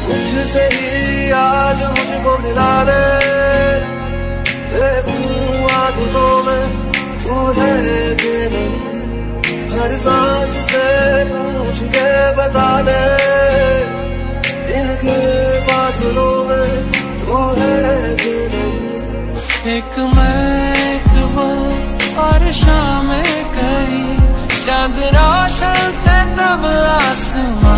तुझसे ही आज मुझको मिला दे, देखूं आंखों में तू है कि नहीं, हर सांस से पूछ के बता दे, इनके फासलों में तू है कि नहीं। एक मैं एक वो और शाम कई, चांद रोशन थे तब आसमां